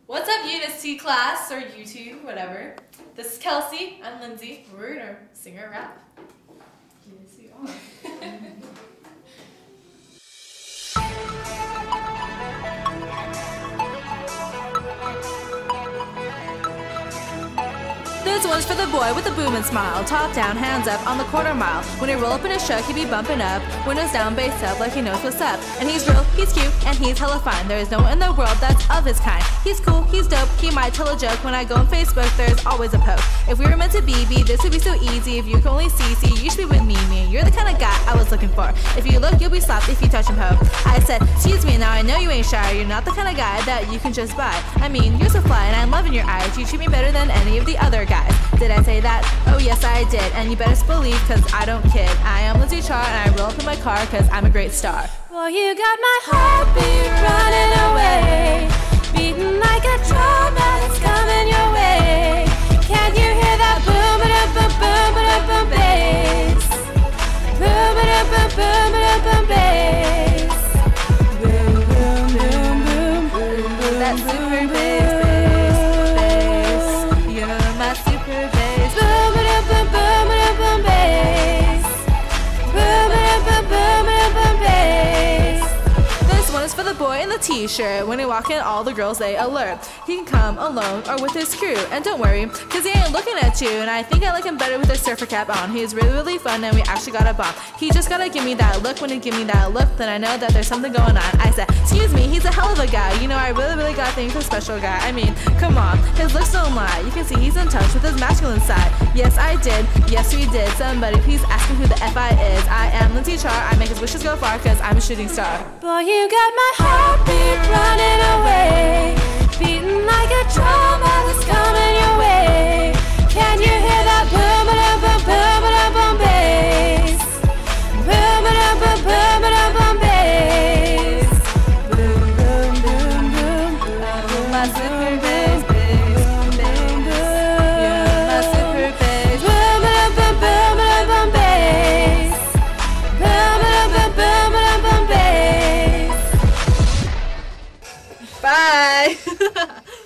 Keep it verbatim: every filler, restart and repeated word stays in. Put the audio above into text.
What's up, Unity class, or YouTube, whatever. This is Kelsey. I'm Lindsay. We're gonna sing or rap. Unity on. This one's for the boy with the booming smile. Top down, hands up on the quarter mile. When he roll up in his truck, he be bumping up. Windows down, bass up, like he knows what's up. And he's real, he's cute, and he's hella fine. There is no one in the world that's of his kind. He's cool, he's dope, he might tell a joke. When I go on Facebook, there's always a post. If we were meant to be, be, this would be so easy. If you could only see, see, you should be with me, me. You're the kind of guy I was looking for. If you look, you'll be slapped if you touch him, ho. I said, excuse me, now I know you ain't shy. You're not the kind of guy that you can just buy. I mean, you're so fly, and I'm loving your eyes. You treat me better than any of the other guys. Did I say that? Oh yes I did, and you better believe cause I don't kid. I am Lindsay Char and I roll up in my car cause I'm a great star. Well, you got my heartbeat running away, beating like a drum and it's coming your way. Can you hear that boom ba da boom boom ba da boom bass? Boom ba da boom boom ba da boom bass. Boom boom boom boom boom. That super bass, bass, bass. You're my super bass. For the boy in the t-shirt, when he walk in all the girls they alert. He can come alone or with his crew, and don't worry cause he ain't looking at you. And I think I like him better with a surfer cap on. He's really really fun and we actually got a bomb. He just gotta give me that look. When he give me that look, then I know that there's something going on. I said, excuse me, he's a hell of a guy. You know I really really got things for special guy. I mean, come on, his looks don't lie. You can see he's in touch with his masculine side. Yes I did, yes we did. Somebody please ask him who the F I is. I am Lindsay Char, I make his wishes go far cause I'm a shooting star. Boy, you got my heartbeat running away, beating like a drum and it's coming your way. Can you hear that boom ba da boom boom ba da boom bass? Boom ba da boom boom ba da boom bass. Boom boom boom boom. Oh, my super bass, bass, bass. You're my super bass. Boom ba da boom boom ba da boom bass. Boom ba da boom boom ba da boom bass. Bye!